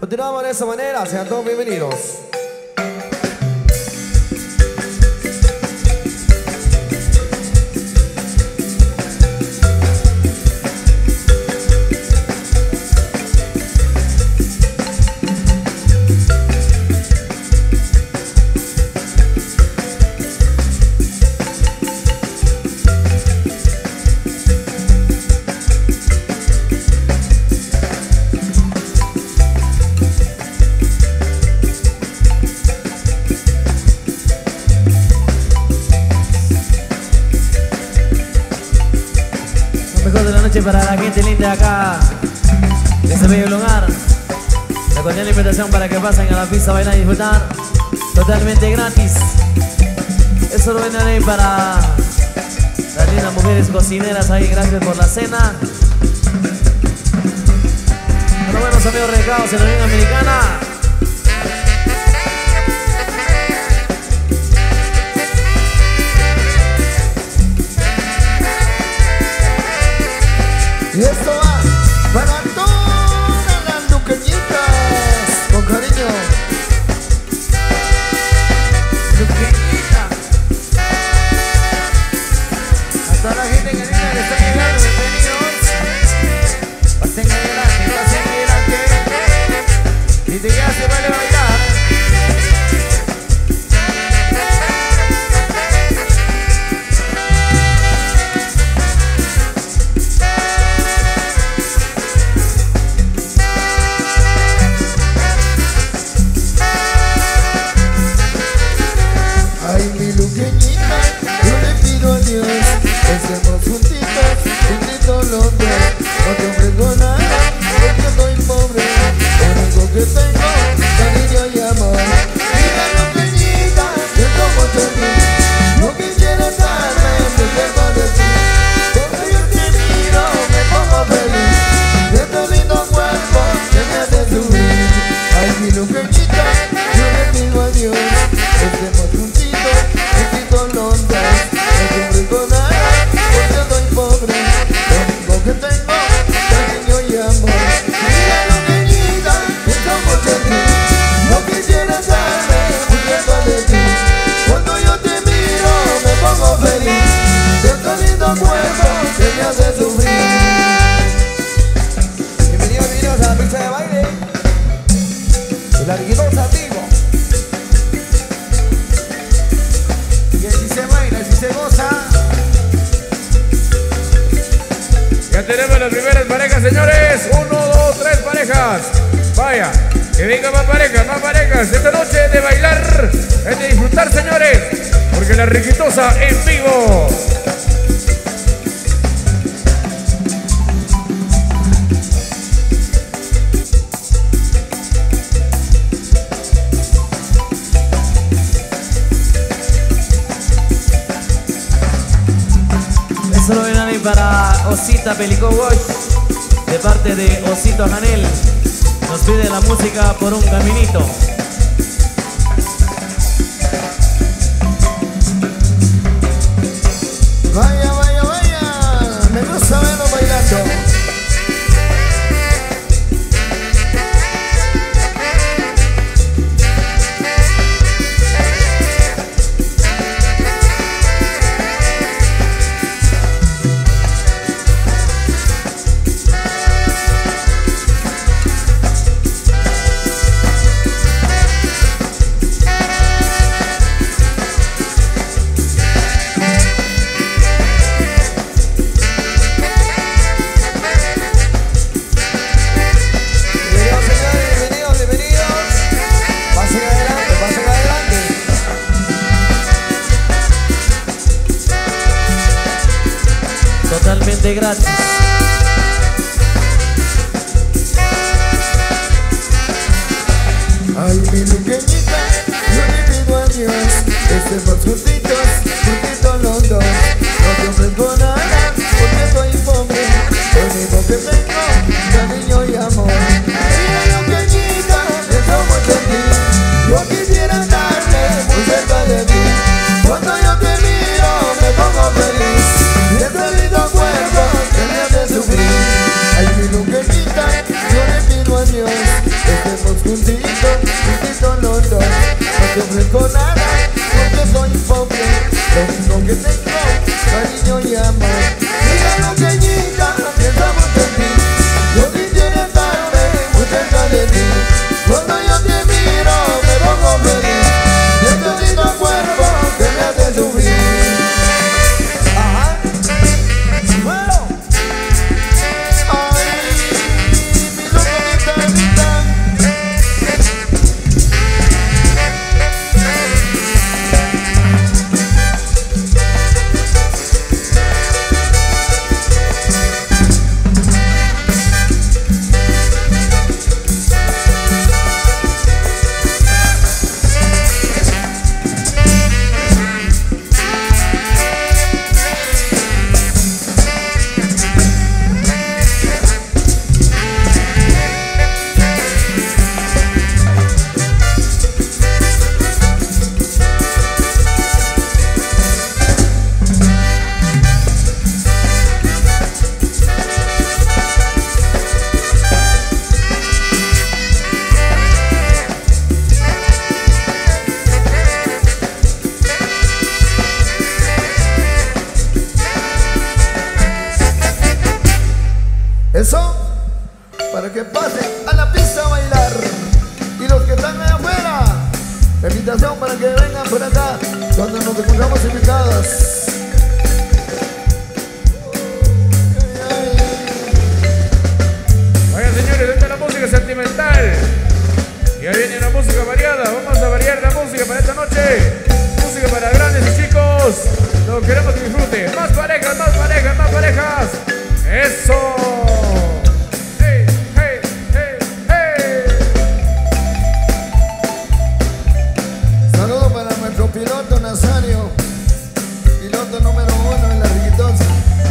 Continuamos de esa manera, sean todos bienvenidos. Para la gente linda acá de ese bello lugar, la cordial invitación para que pasen a la pista a bailar y disfrutar totalmente gratis. Eso lo ven ahí para las lindas mujeres cocineras ahí. Gracias por la cena. A los buenos amigos recados en la Unión Americana. Y esto va para todas las luqueñitas, con cariño. Luqueñita. A toda la gente que linda que está llegando, bienvenidos. Pasen adelante, pasen adelante. Y te ya se vale bailar. Estemos juntitos, juntitos los dos. No te ofrezco nada, porque soy pobre. Lo único que tengo, cariño y amor. Mira lo pequeñita, que como te vi. No quisiera darme muy cerca de ti. Cuando yo te miro, me pongo feliz. De tu lindo cuerpo, que me hace subir. Ay, mi luqueñita, yo le digo adiós. Estemos juntitos, juntitos los dos. No te ofrezco nada, pobre, lo único que tengo, cariño y amor. Mira lo querida, que somos de ti. No quisiera darme muy cerca de ti. Cuando yo te miro, me pongo feliz. De tu lindo cuerpo que me hace sufrir. Bienvenidos, bienvenidos a la pista de baile. Y la Riquitosa vivo. Y así se baila, así se goza. Ya tenemos las primeras parejas, señores. 1, 2, 3 parejas. Vaya, que vengan más parejas, más parejas. Esta noche de bailar, es de disfrutar, señores. Porque la Riquitosa en vivo. Eso lo ven ahí para Osita Pelicó Wash, de parte de Osito Janel. Nos pide la música por un caminito. Vaya, vaya, vaya. Me gusta verlo bailando. Totalmente gratis. Ay, mi luqueñita, yo le pido a Dios que estemos juntitos, juntitos los dos. No te ofrezco nada, porque soy pobre. Lo único que tengo, cariño y amor. Mira luqueñita, que somos de ti. Yo quisiera darte muy cerca de ti. Cuando yo te miro, me pongo feliz. Y este lindo cuerpo que me juntitos, juntitos los dos. No te ofrezco nada, porque soy pobre. Lo único que tengo, cariño y amor. Mira lo que llega, pensamos en ti. Yo quisiera estarme muy cerca de ti. Cuando yo te miro, me pongo feliz. Siento lindo cuerpo que me hace sufrir. Ajá. Bueno. Ay, mi loco guitarrita. Eso, para que pasen a la pista a bailar. Y los que están allá afuera, la invitación para que vengan por acá cuando nos encontramos invitados. Vaya señores, esta es la música sentimental. Y ahí viene una música variada. Vamos a variar la música para esta noche. Música para grandes y chicos. Lo queremos que disfruten. Más parejas, más parejas, más parejas. ¡Eso! ¡Hey, hey, hey, hey! Saludos para nuestro piloto Nazario, piloto número 1 en la Riquitosa.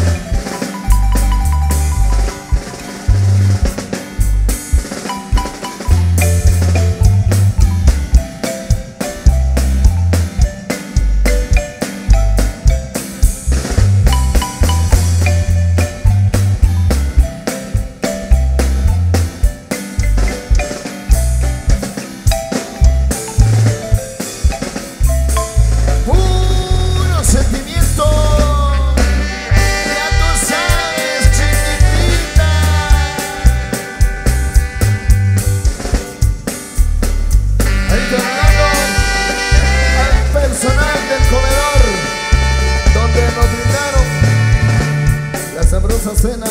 Cena.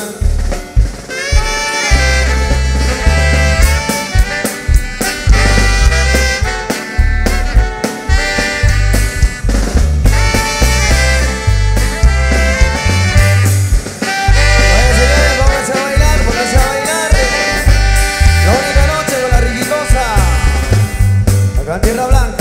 Tierra Blanca.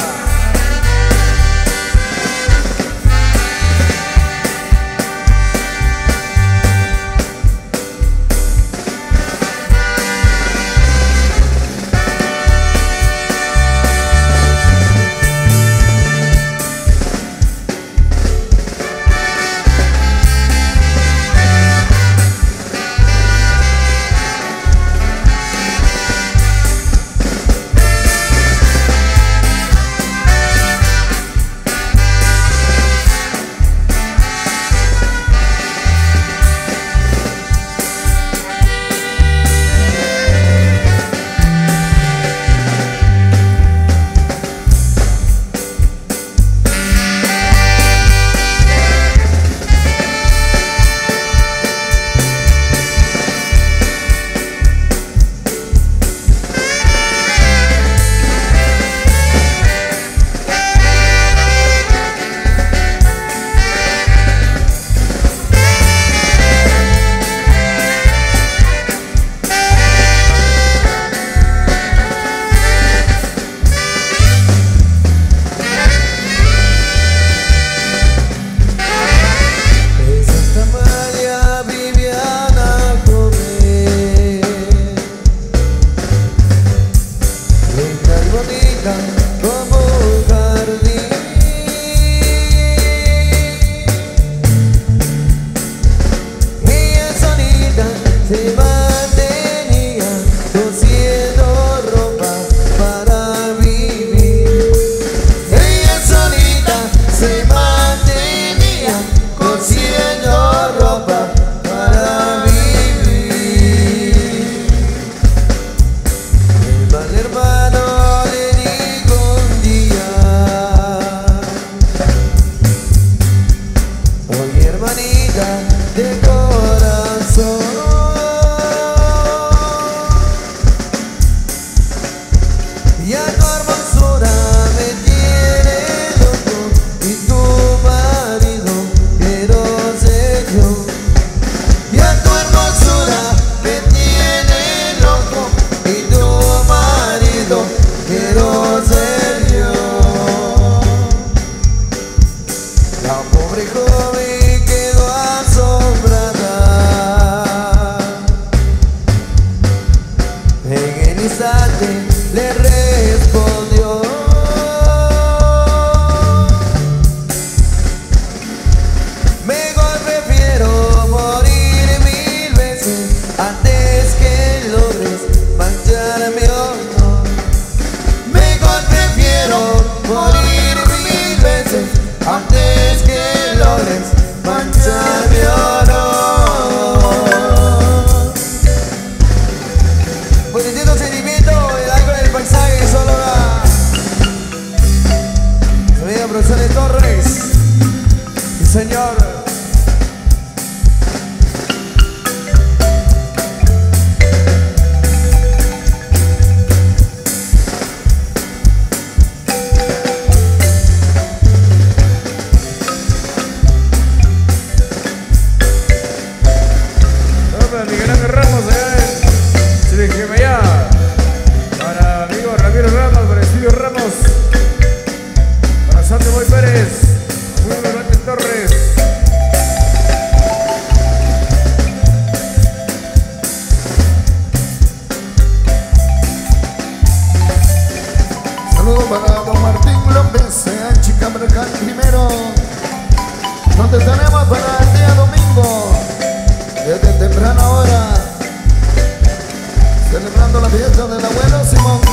Se mantenía cosiendo ropa. Ya tu hermosura me tiene loco y tu marido quiero ser yo. Ya tu hermosura me tiene loco y tu marido quiero ser yo. La pobre joven quedó asombrada. En el instante le respondió: mejor prefiero morir 1000 veces antes que logres manchar mi honor. Mejor prefiero morir 1000 veces antes que logres manchar mi honor. Por distinto sentimiento, el algo del paisaje solo da. Sonido Producciones Torres. Sí, señor. Para Miguel Ángel Ramos, allá. Para amigo Ramiro Ramos, para Estudio Ramos. Para Santo Boy Pérez, muy Levante Torres. Saludos para don Martín López, Chica Mercal primero, donde tenemos para el día domingo, desde temprana hora, celebrando la fiesta del abuelo Simón.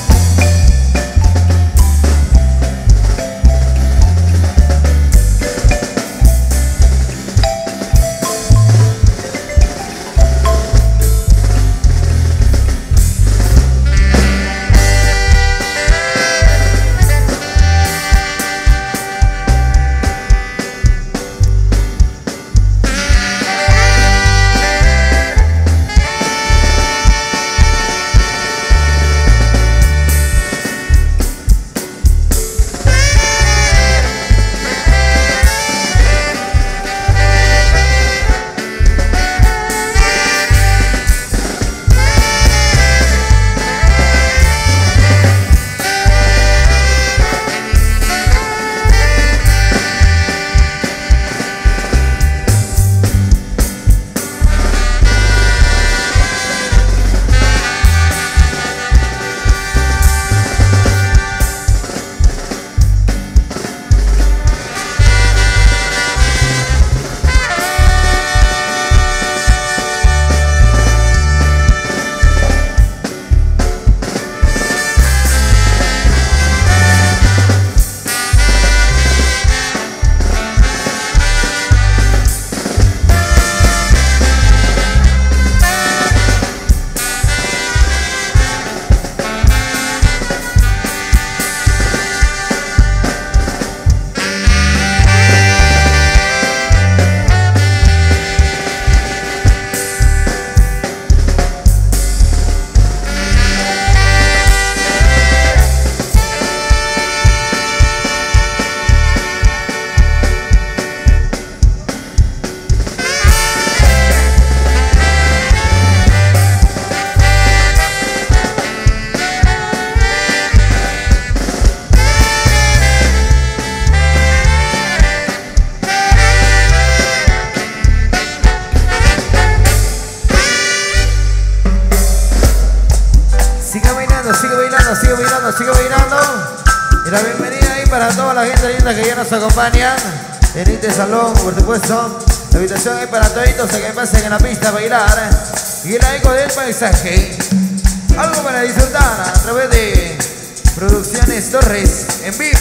Sigue bailando. Y la bienvenida ahí para toda la gente linda que ya nos acompaña en este salón, por supuesto. La invitación es para toditos a que pasen en la pista a bailar y el eco del paisaje. Algo para disfrutar a través de Producciones Torres en vivo.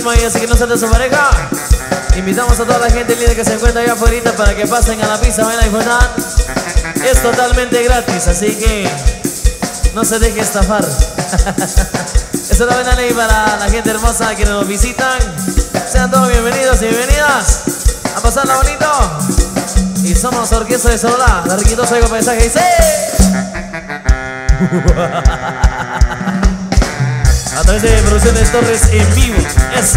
ritmo y así que no salte su pareja. Invitamos a toda la gente linda que se encuentra allá afuera para que pasen a la pista, vayan a disfrutar. Es totalmente gratis, así que no se deje estafar. Eso lo ven a ley para la gente hermosa que nos visitan. Sean todos bienvenidos y bienvenidas a pasarla bonito. Y somos Orquesta de Solá, la riquitosa de paisaje. Dice a través de Producciones Torres en vivo. Eso.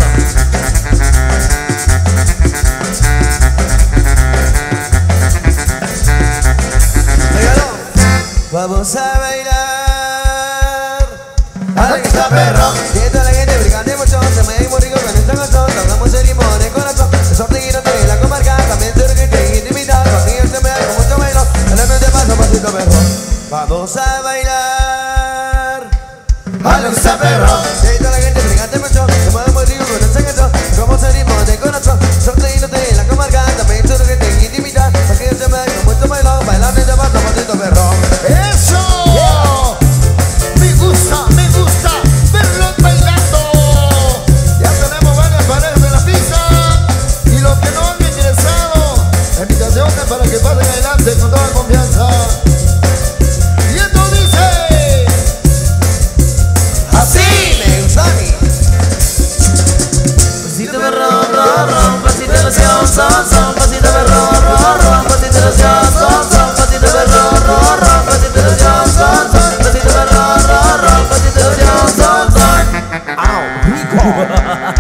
Vamos a bailar Alexa perro. Que toda la gente brigante mucho. Se me da muy rico con esta canción. Hablamos el limón de corazón. El sorteo de la comarca. También soy que te intimidad. Contigo se me da como mucho bailo. Hablando de paso, pasito perro. Vamos a bailar Alexa perro. Que toda la gente brigante mucho. Se me da muy rico con esta canción. Hablamos el limón de corazón. El sorteo de la comarca. También soy que te intimidad. Contigo se me da como mucho bailo. Bailando de paso, pasito perro. ¡Eso! Yeah. Me gusta verlos bailando. Ya tenemos varias parejas de la pista. Y los que no han ingresado, la invitación es para que pasen adelante con toda confianza. Y esto dice así me gusta a mí. Pasito perro, pasito de los son, pasito perro, pasito de los son, pasito perro, pasito de los son, pasito perro, pasito de los son. ¡Au! ¡Rico!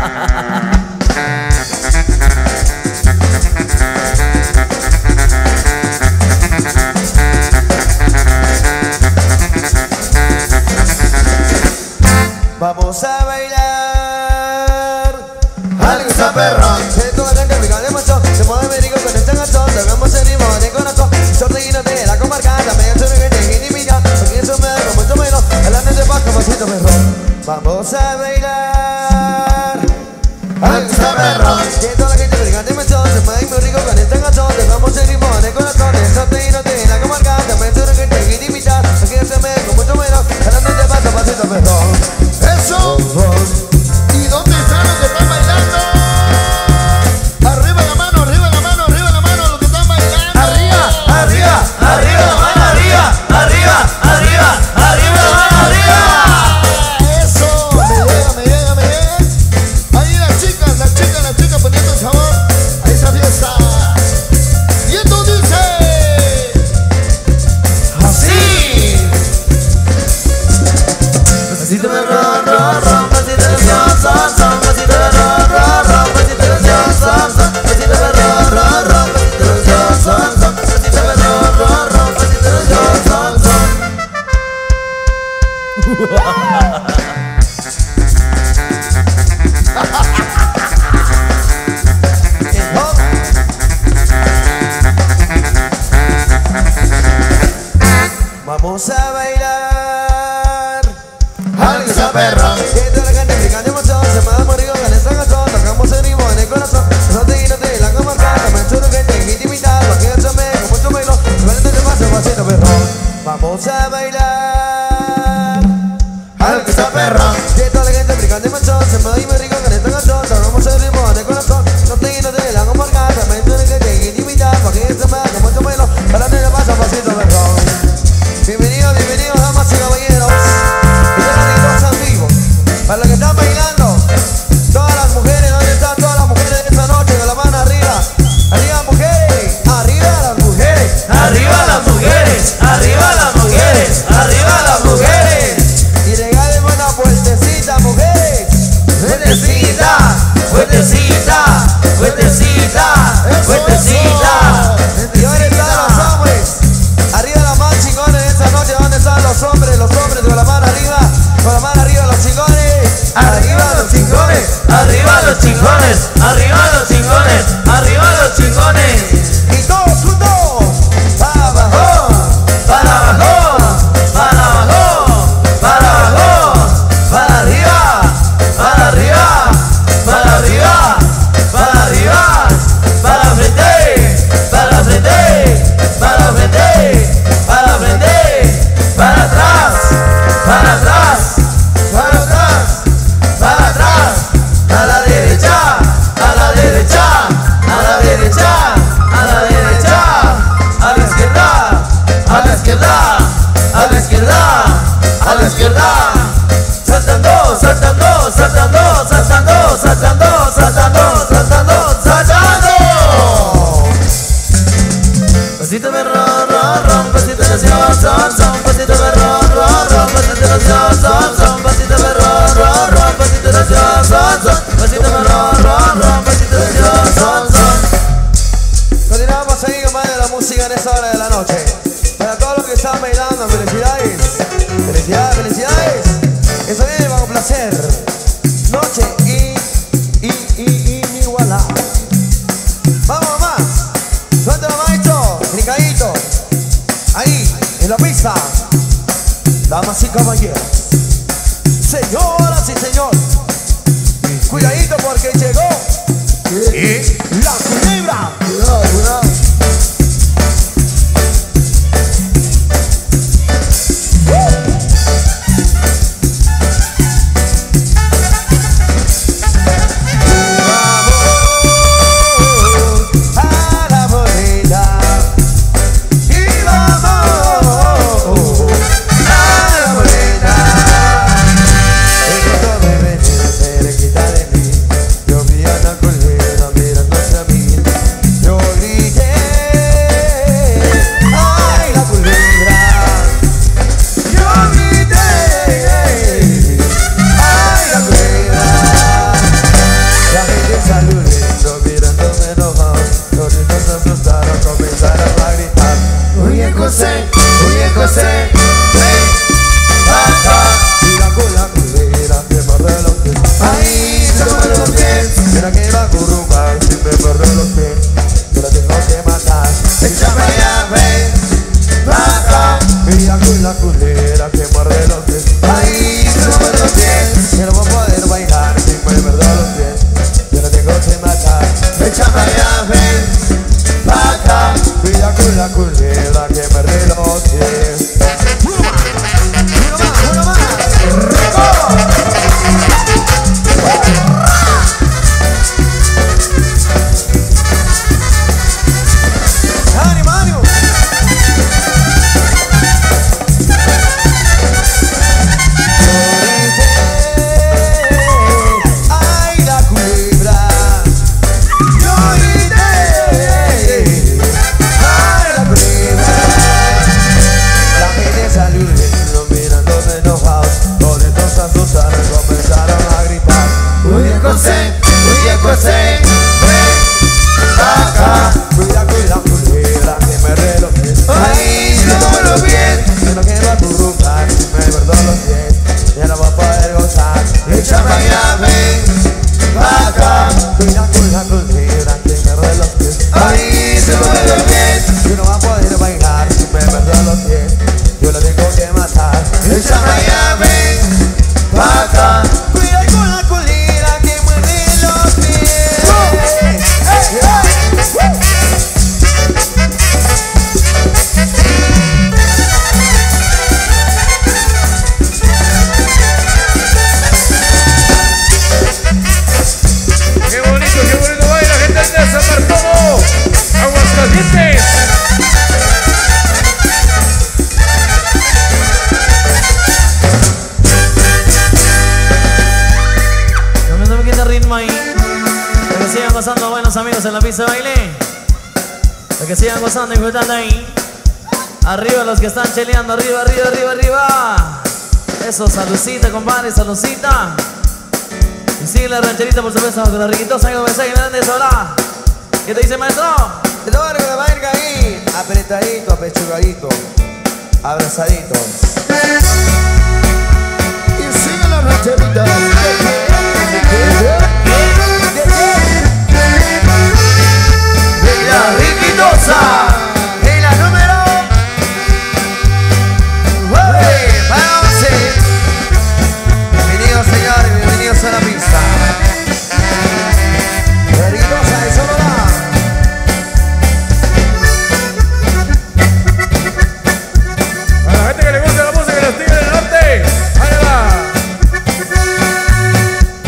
Vamos a bailar Alexa perro. Que toda la gente briga de macho. Se mueve rico con esta canción. Hagamos el ritmo de corazón. Sorteíno de la comarca. También soy que te intimida. Porque eso me da como mucho menos. Hablando de paso, pasito perro. Vamos a bailar Alexa perro. Que toda la gente briga de macho. Se mueve muy rico con esta canción. Hagamos el ritmo de corazón. Sorteíno de la comarca. También soy que te intimida. Porque eso me da como mucho menos. Hablando de paso, pasito perro. Eso. ¿Y dónde están los que están bailando? Arriba la mano, arriba la mano, arriba la mano, los que están bailando. Arriba, arriba, arriba la mano, arriba, arriba, arriba, arriba la mano, arriba. Eso, me llega. Ahí las chicas poniendo el sabor a esa fiesta. Y esto dice así. Pasito perro, pasito de los son, pasito perro, pasito de los son, pasito perro, pasito de los son, pasito perro, pasito de los son. Vamos a bailar Alexa perro. Que toda la gente briga de emoción. Se me da muy rico con esta canción. Tocamos el ritmo en el corazón. Sorteíno de la comarca. También soy que te intimidad. Porque yo se me con mucho bailo. Bailando de paso, pasito perro. Vamos a bailar Alexa perro. Que toda la gente briga de emoción. Se me da muy rico con esta canción. Tocamos el ritmo en el corazón. Sorteíno de la comarca. También soy que te intimidad. Porque yo se me con mucho bailo. Bailando de paso, pasito perro. Bienvenidos, damas y caballeros. Para los que están bailando, todas las mujeres, ¿dónde están todas las mujeres de esta noche? Con la mano arriba. Arriba mujeres, arriba las mujeres. Arriba las mujeres, arriba las mujeres, arriba las mujeres. Y regalen una vueltecita, mujeres. Vueltecita, vueltecita, vueltecita, vueltecita. Y ahora están los hombres. Arriba las más chingones de esta noche. ¿Dónde están los hombres? Los hombres con la mano arriba. Con la mano arriba los chingones. Arriba los chingones. Arriba los chingones, arriba los chingones, arriba los chingones. Y todos juntos. Para abajo. Para abajo, para abajo, para abajo, para arriba, para arriba, para arriba, para arriba, para frente, para frente, para frente, para frente, para atrás, para atrás, para atrás, para atrás, a la derecha. pasito perro, ron, pasito de son, pasito perro, ron, pasito de son, pasito perro, ron, pasito de son, pasito perro, ron, pasito de son. Continuamos ahí, compadre, la música en esta hora de la noche. Para todos los que están bailando, felicidades. Felicidades, felicidades. Eso viene bajo placer. Noche inigualable. Vamos más. Suéltalo, maestro. Brincadito. Ahí, en la pista. Damas y caballeros. Señoras y señores. Cuidadito porque llegó. La culebra. Cuidado, cuidado. La culera que muerde los pies. Ahí se me muerde los pies. Yo no voy a poder bailar sin me muerde los pies. Yo no tengo que matar. Échame allá, ven, acá. Cuida con la culera que muerde los pies. Uno más, ¡ánimo, ánimo! En la pista de baile, los que sigan gozando y disfrutando ahí. Arriba los que están cheleando, arriba, arriba, arriba, arriba. Eso, saludcita, compadre, saludcita. Y sigue la rancherita, por supuesto, con la riquitosa y mensaje grande de sola. ¿Qué te dice, maestro? Te lo van a bailar ahí, apretadito, apechugadito, abrazadito. Y sigue la rancherita. La riquitosa. Y la número 11. Bienvenidos, señores, bienvenidos a la pista. La riquitosa de Sonora. A la gente que le gusta la música de los Tigres del Norte, ahí va.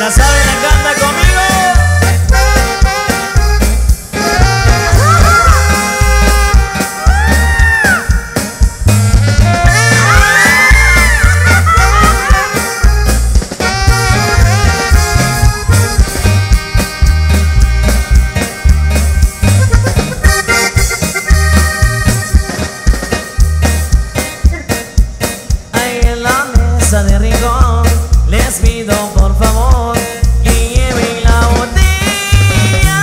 la sabe, la canta conmigo. Ahí en la mesa de rincón les pido por favor que lleven la botella.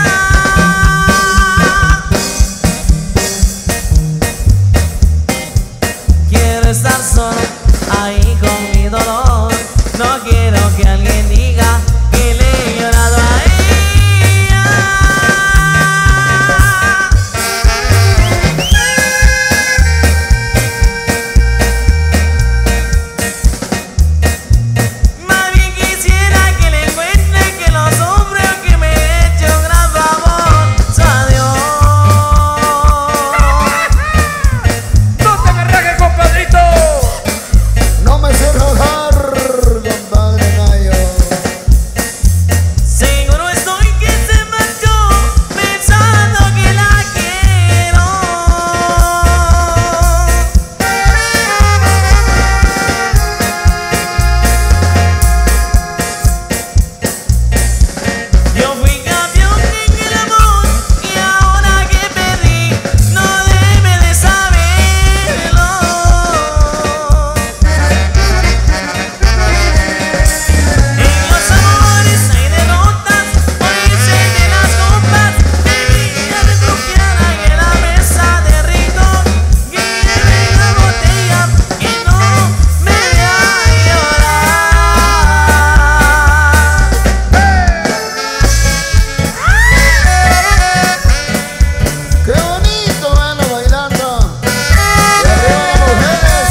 Quiero estar solo ahí con mi dolor. No quiero que alguien diga que le he llorado a ella. Mami, quisiera que le encuentre que lo sufre o que me eche un gran favor. Adiós. ¡No te me rajes, compadrito! No me sé rogar, compadre Nayo. Seguro estoy que se marchó pensando que la quiero. Yo fui campeón en el amor y ahora que perdí no debe de saberlo. En los amores hay derrotas, hoy se de las copas, de vida refugiada en la mesa de rincón. Que lleve la botella, que no me vea Qué bonito verlo bailando. Y arriba mujeres.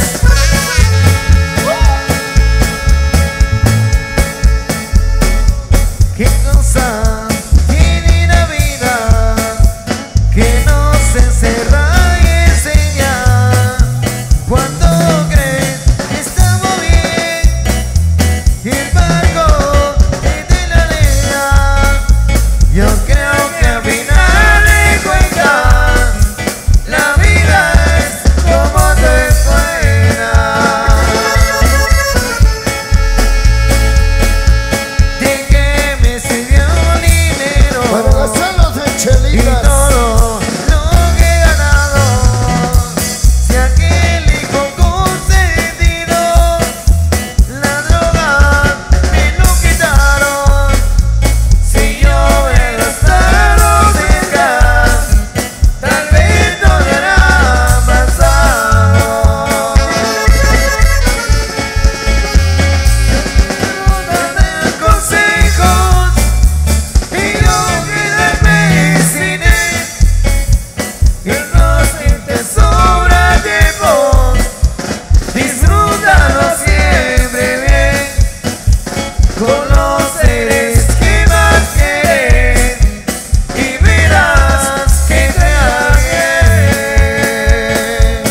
Qué cosa tiene la vida que nos encerra y enseña. Cuando crees que estamos bien y el barco es de la arena, yo creo que al final de cuentas la vida es como te suena. De que me sirvió dinero para gastarlos en Y chelitas. todo Lo que he ganado, si aquel hijo consentido, la droga me lo quitaron. Si yo me gastado cerca, tal vez no me hubiera pasado. No dan consejos y yo quedarme sin él. Que no te sobra tiempo, disfrútalo siempre bien con los seres que más quieres y verás que te hará bien.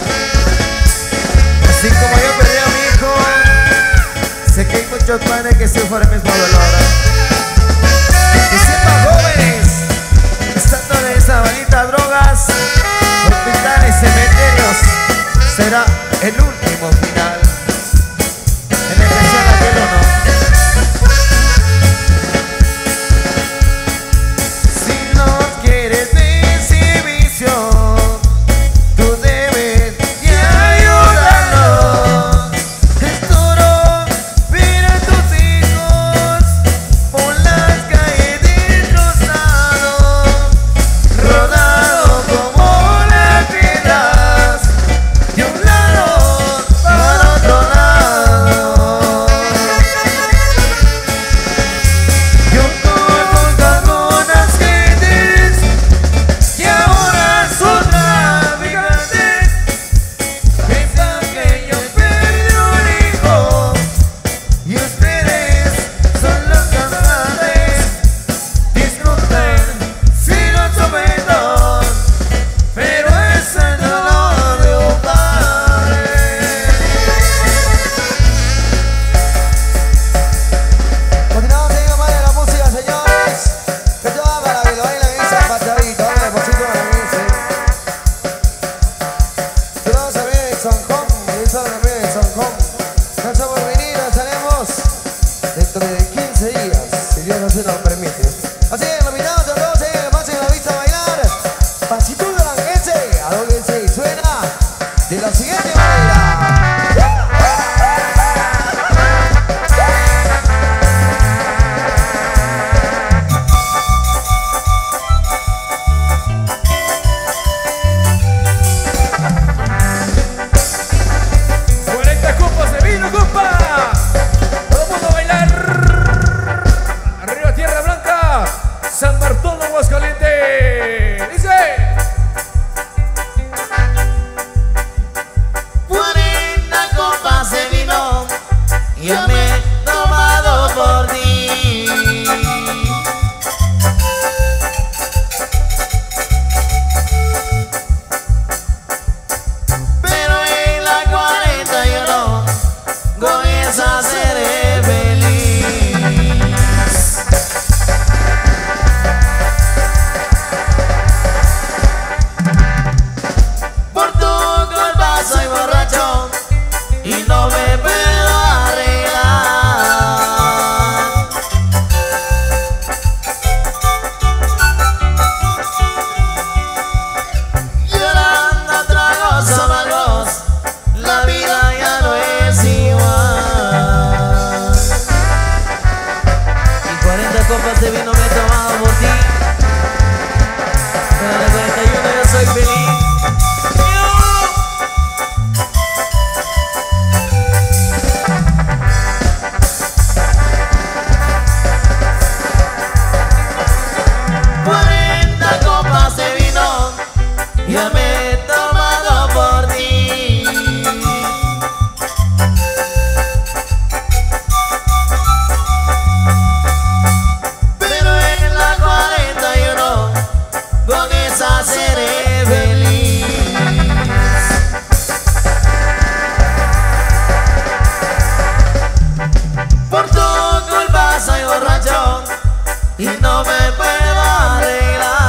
Así como yo perdí a mi hijo, sé que hay muchos padres que sufren el mismo dolor. Que sepan jóvenes, estando en esa maldita drogas, hospitales, cementerios, será el último final. En especial aquel uno. Si no quieres decir vicio, tú debes de ayudarlos. Es duro ver a tus hijos con esa seré feliz. Por tu culpa soy borracho y no me puedo arreglar. Llorando a tragos amargos, la vida ya no es igual. Y 40 copas de vino me he tomado por ti, pero a las 41 yo soy feliz. Ya me he tomado por ti. Pero en la 41 con esa seré feliz. Por tu culpa soy borracho y no me puedo arreglar.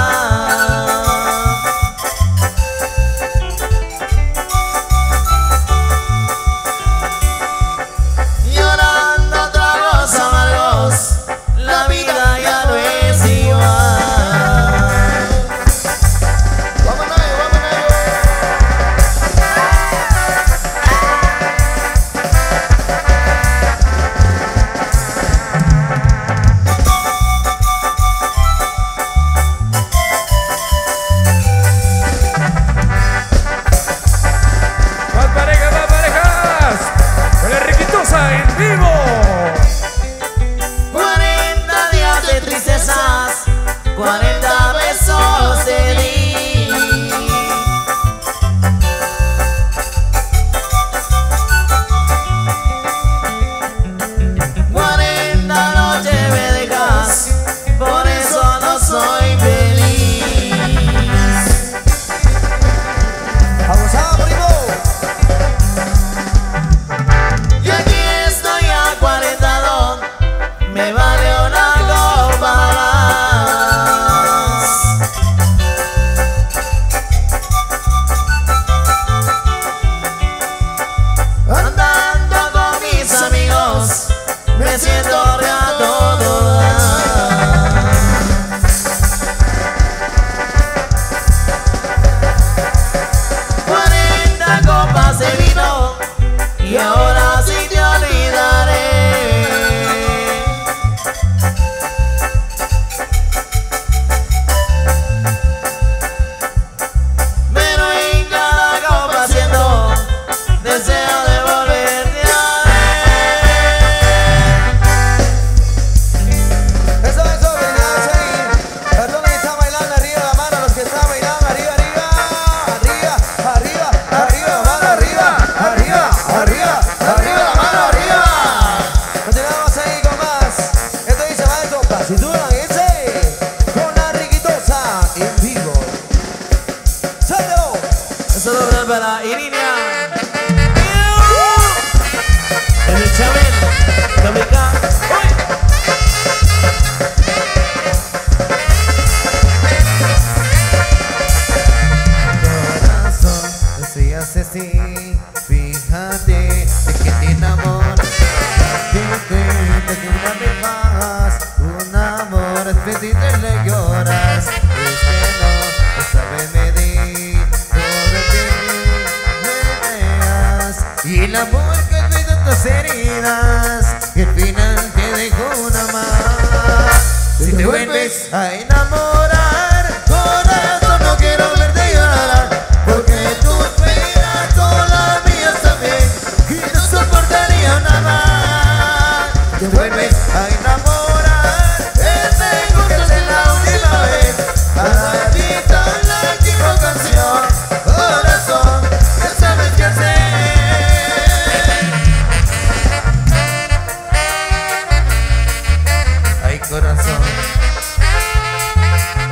En vivo. 40 días de tristezas, 40 besos te di. 40 noches me dejas, por eso no soy feliz. ¡Abusado, primo! Me vale una copa más. Andando con mis amigos, me siento a todo dar. 40 copas de vino y ahora sí te olvidaré. Deseo de volverte a ver. Eso, venga a seguir. Para todos los que están bailando, arriba la mano, los que están bailando, arriba, arriba, arriba, arriba, arriba, la mano, arriba, arriba, arriba, arriba, la mano, arriba. Continuamos ahí con más. Esto dice maestro, casi tú la dice, con la Riquitosa en vivo. ¡Sáltelo! Eso lo veo para Irinia. El Chabel, Dominica, ¡uy! Corazón, no seas así, fíjate de que te enamoras. Dime cuenta que una vez más, un amor despedido y le lloras. Es que no sabes medir todo que me creas. Y el amor que cuida tus heridas, y al final te dejo una más. Si te vuelves a enamorar, corazón, no quiero verte llorar, porque tus penas son las mías también, y no soportaría una más. Te vuelves a enamorar, tengo que hacer la última vez, para evitar la equivocación. Corazón, ya sabes qué hacer. Ay, corazón.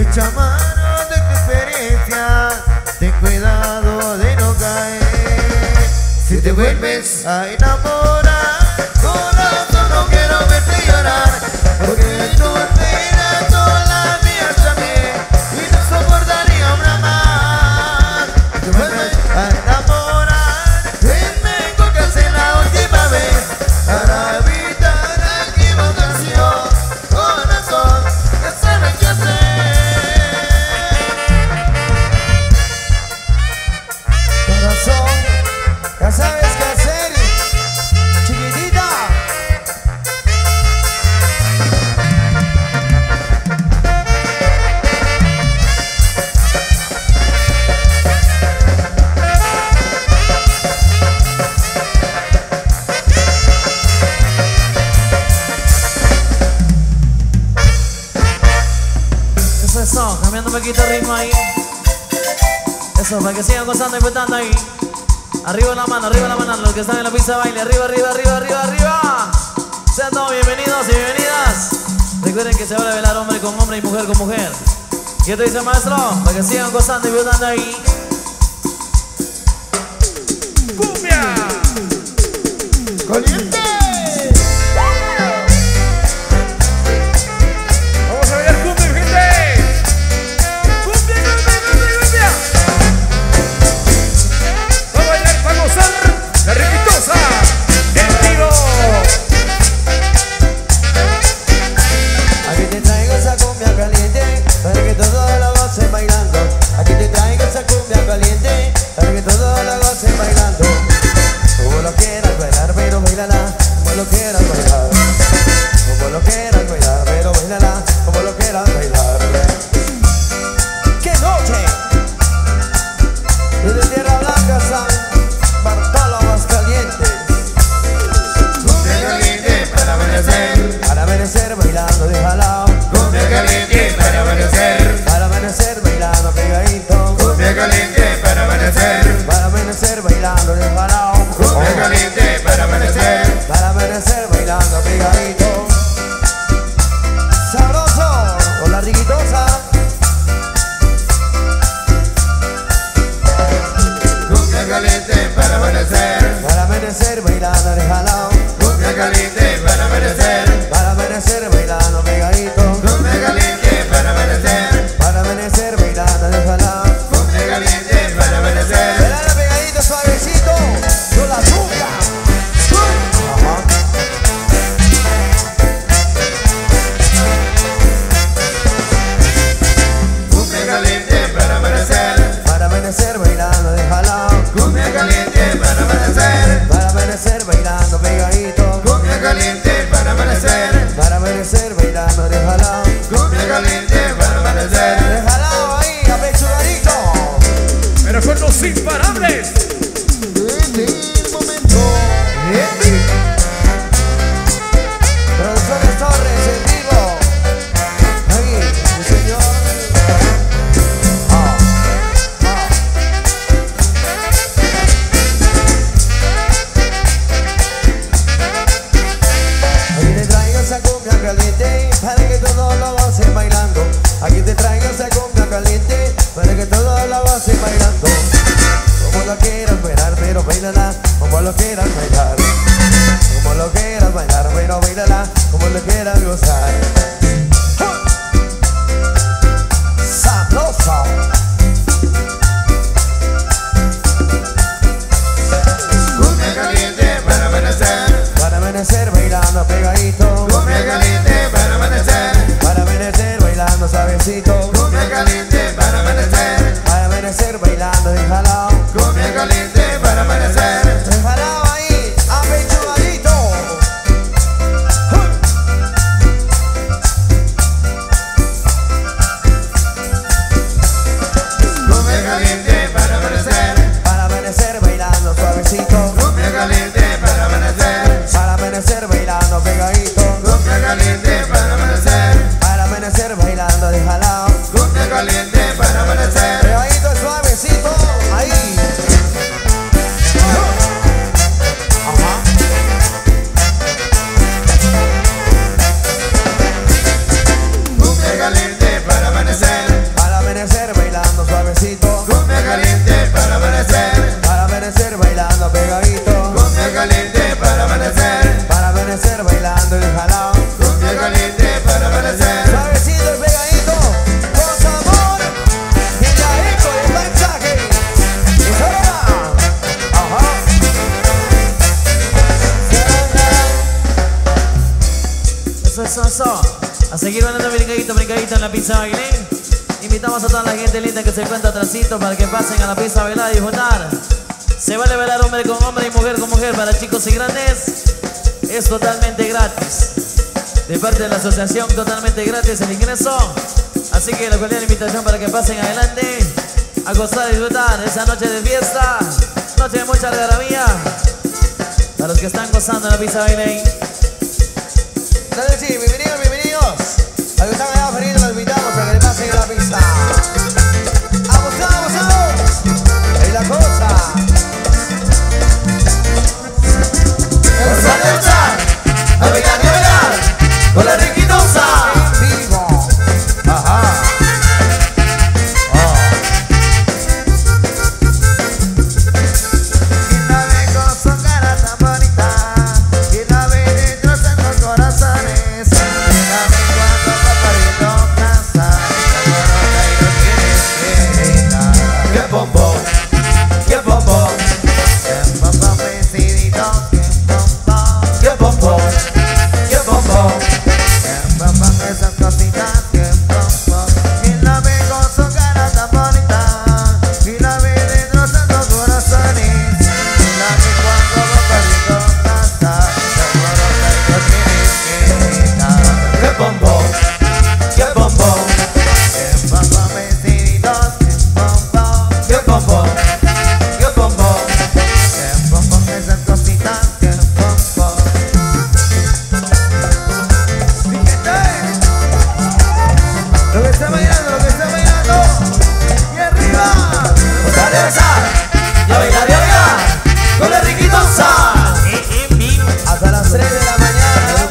echa mano de tu experiencia, ten cuidado de no caer. Si te vuelves a enamorar, corazón, no quiero verte llorar, porque tú miras todas las mías también y no soportaría una más. Si te vuelves a enamorar, vengo que hacer la última vez para evitar la equivocación. Corazón, ya sabes qué hacer. Corazón, ya sabes qué hacer, chiquitita. Eso, cambiando un poquito el ritmo ahí. Eso, para que sigan gozando y disfrutando ahí. Arriba la mano, los que están en la pista de baile. Arriba, arriba, arriba, arriba, arriba. Sean todos bienvenidos y bienvenidas. Recuerden que se va a revelar hombre con hombre y mujer con mujer. ¿Qué te dice, maestro? Para que sigan gozando y disfrutando ahí. ¡Cumbia! ¡Caliente! Vamos a bailar cumbia, gente. Cumbia, cumbia, cumbia, cumbia. Va a bailar para gozar la riquitosa en vivo. Aquí te traigo esa cumbia caliente para que todos la gocen bailando. Aquí te traigo esa cumbia caliente para que todos la gocen bailando. Como lo quieras bailar, pero bailala como lo quieras bailar. Como lo quieras bailar, pero bailala como lo quieras bailar. ¡Qué noche! Desde Tierra Blanca, San Bartolo, Aguascalientes. Cumbia caliente para amanecer bailando de jalao. Cumbia caliente para amanecer bailando pegadito. Cumbia caliente para amanecer bailando de jalao. Cumbia caliente para amanecer bailando pegadito. Sabroso con la riquitosa. Cumbia caliente para amanecer bailando de jalao. Cumbia caliente para amanecer bailando pegadito. Cumbia caliente para amanecer bailando de jalao. Cumbia caliente bailando suavecito. Cumbia caliente para amanecer. Para amanecer bailando pegadito. Cumbia caliente para amanecer. Para amanecer bailando el jalao. Cumbia caliente para amanecer. Suavecito y pegadito. Con sabor. Picadito y panchaje. Y solo ajá. Eso. A seguir bailando brincadito en la pista bailín. Invitamos a toda la gente linda que se encuentra atrásito para que pasen a la pista a bailar y disfrutar. Se vale bailar hombre con hombre y mujer con mujer para chicos y grandes. Es totalmente gratis. De parte de la asociación, totalmente gratis el ingreso. Así que la cordial invitación para que pasen adelante a gozar y disfrutar esa noche de fiesta. Noche de mucha algarabía. Para los que están gozando en la pista bailín. Dale, sí, bienvenidos. A los que están allá afuera los invitamos a que le pasen a la pista. ¡Vamos! ¡Es la cosa! Vamos a danzar, a bailar y a bailar con la riquitosa. ¡Vivo! Ajá. Y la ve con su cara tan bonita, y la ve destrozando corazones. Y la ve cuando va pariendo plaza, se alborota y no quiere que gritar. ¡Qué pompón! ¡Qué pompón! ¡Qué pompón vestidito! ¡Qué pompón! ¡Qué pompón! ¡Qué pompón esas cositas! ¡Qué pompón! Y la ve con su cara tan bonita, y la ve destrozando corazones. Y la ve cuando va perdiendo plaza, se alborota y no quiere que gritar. ¡Qué pompón! ¡Qué pompón! ¡Qué pompón vestiditos! ¡Qué pompón! ¡Qué pompón! ¡Qué pompón! ¡Qué pompón esas cositas! ¡Qué pompón! Lo que está bailando. Y arriba. Vamos a danzar y a bailar con la riquitosa. Hasta las 3 de la mañana.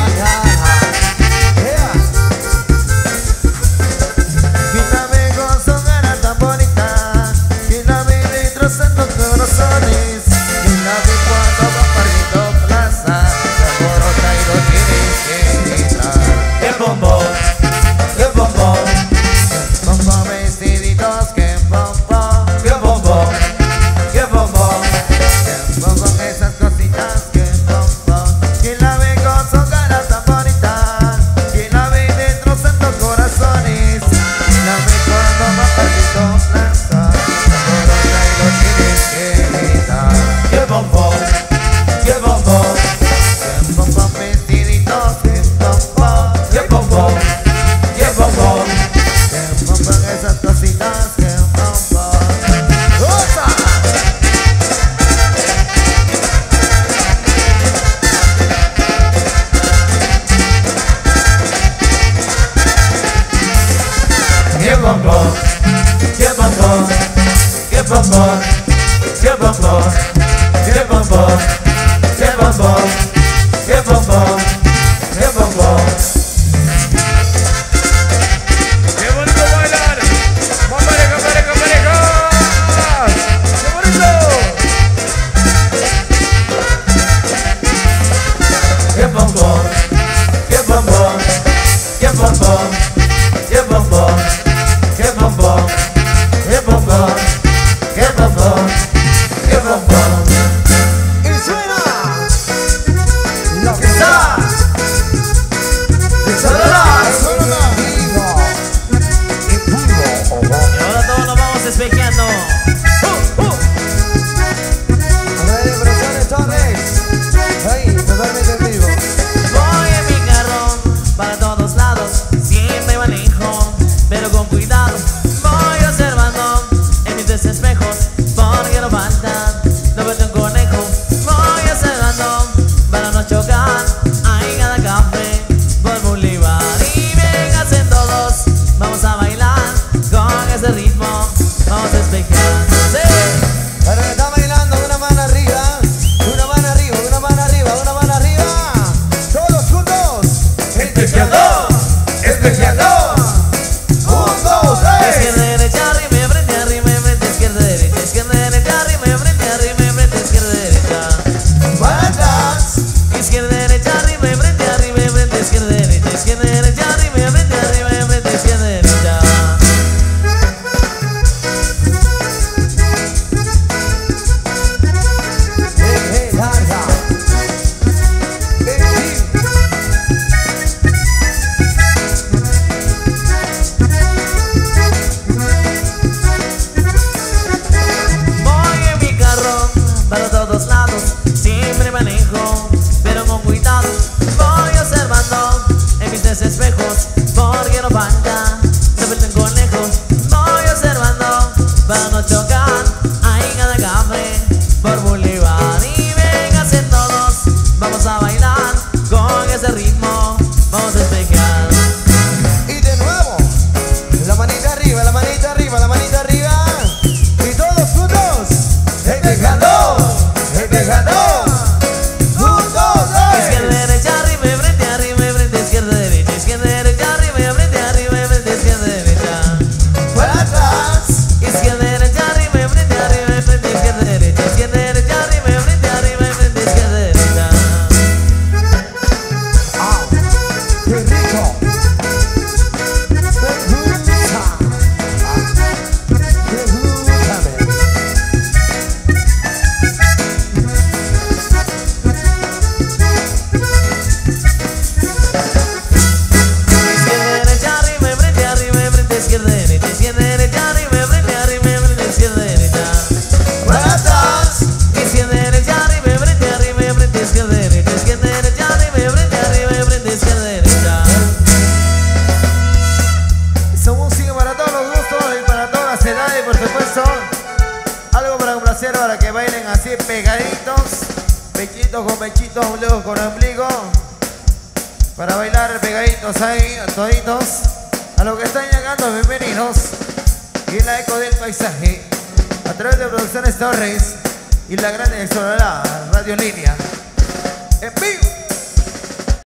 Y la ve con su cara tan bonita, y la ve destrozando corazones. Y la ve cuando va perdiendo plaza, se alborota y no tiene que gritar. ¡Qué pompón! ¡Qué pompón! ¡Qué pompón vestiditos! ¡Qué pompón! ¡Qué pompón! ¡Qué pompón! ¡Qué pompón esas cositas! ¡Qué pompón! Y la ve con su cara tan bonita, y la ve destrozando corazones. Y la ve cuando va perdiendo plaza, se alborota y no tienes que gritar. ¡Qué pompón! ¡Qué pompón! ¡Qué pompón vestiditos! ¡Qué pompón! ¡Qué pompón! ¡Qué pompón! ¡Qué pompón esas cositas! ¡Qué pompón! ¡Osa! ¡Qué pompón! ¡Qué pompón! ¡Qué pompón! ¡Qué pompón! ¡Qué pompón! ¡Qué pompón! ¡Qué pompón! ¡Qué pompón! ¡Qué bonito bailar! ¡Más pareja! ¡Qué bonito! ¡Qué pompón! ¡Qué pompón! ¡Qué pompón! ¡Qué pompón! ¡Qué pompón! ¡Qué pompón! ¡Qué pompón! ¡Qué pompón! Y suena. ¡Lo que está! Vivo. Y puro. Y ahora todos nos vamos despejeando. Andrés Impresiones Torres. Ahí, totalmente en vivo. Voy en mi carro para todos lados, siempre manejo, pero con cuidado. Voy observando en mis tres espejos, porque no falta un conejo. Voy observando para no chocar, hay cada café por Bolívar. Y vénganse todos, vamos a bailar con ese ritmo, vamos a despejar. Sí. Para que está bailando, una mano arriba. Una mano arriba, una mano arriba, una mano arriba. Todos juntos. ¡Espejeando! ¡Espejeando! ¡1, 2, 3! Izquierda, derecha, arriba. para que bailen así pegaditos, pechitos con pechitos, ombligo con ombligo, para bailar pegaditos ahí, toditos. A los que están llegando, bienvenidos. Y la eco del paisaje, a través de Producciones Torres y la grande explorada Radio Línea. En vivo.